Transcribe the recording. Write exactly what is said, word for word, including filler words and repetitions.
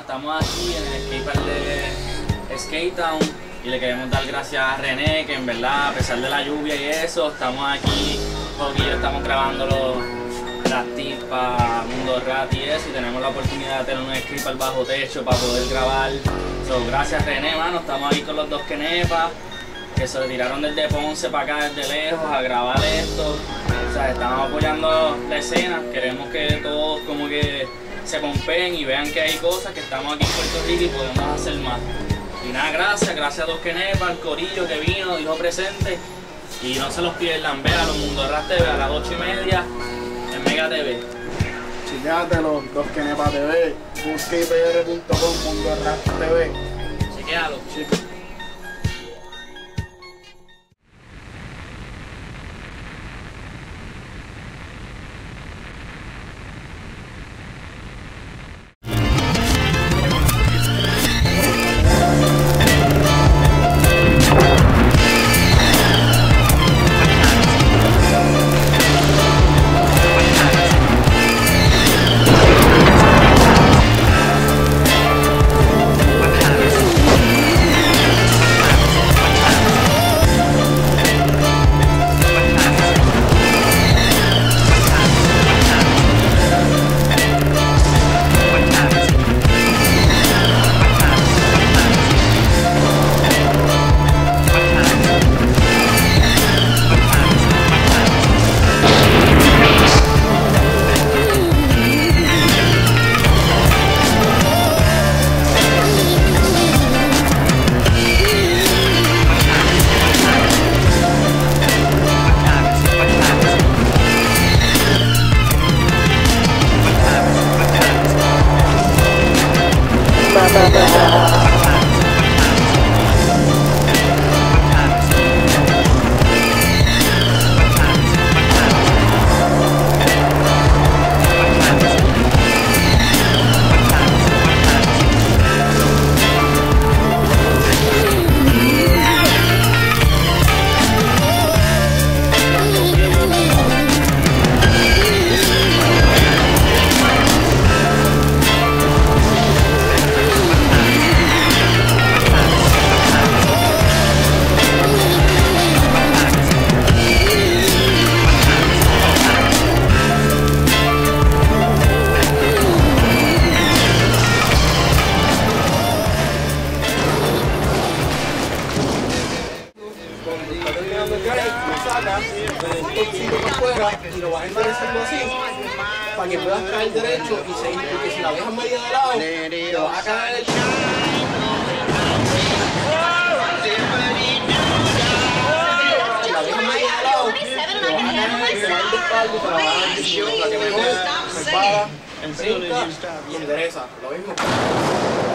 estamos aquí en el skatepark de Skate Town y le queremos dar gracias a René, que en verdad, a pesar de la lluvia y eso, estamos aquí, porque estamos grabando los, las tips para Mundo Rat y eso, y tenemos la oportunidad de tener un skatepark bajo techo para poder grabar. So, gracias René, mano, estamos aquí con los dos Kenepas, que se retiraron desde Ponce para acá desde lejos a grabar esto. O sea, estamos apoyando la escena, queremos que todos como que se pompen y vean que hay cosas, que estamos aquí en Puerto Rico y podemos hacer más. Y nada, gracias, gracias a dos Kenepas, al corillo que vino, dijo presente. Y no se los pierdan, vean los Mundo Rat T V a las ocho y media en Mega T V. Chequéatelo, dos Kenepas T V, busca i p r punto com, Mundo Rat T V. Chequéalo, chicos. Y lo vas a enderezando así para que puedas caer derecho y seguir, porque si la dejas medio de lado te vas a caer. Si la dejas medio de lado te vas a caer, te vas a ir de espalda y te la vas a dar de show, para que mejor se para, brinca y endereza. Lo mismo.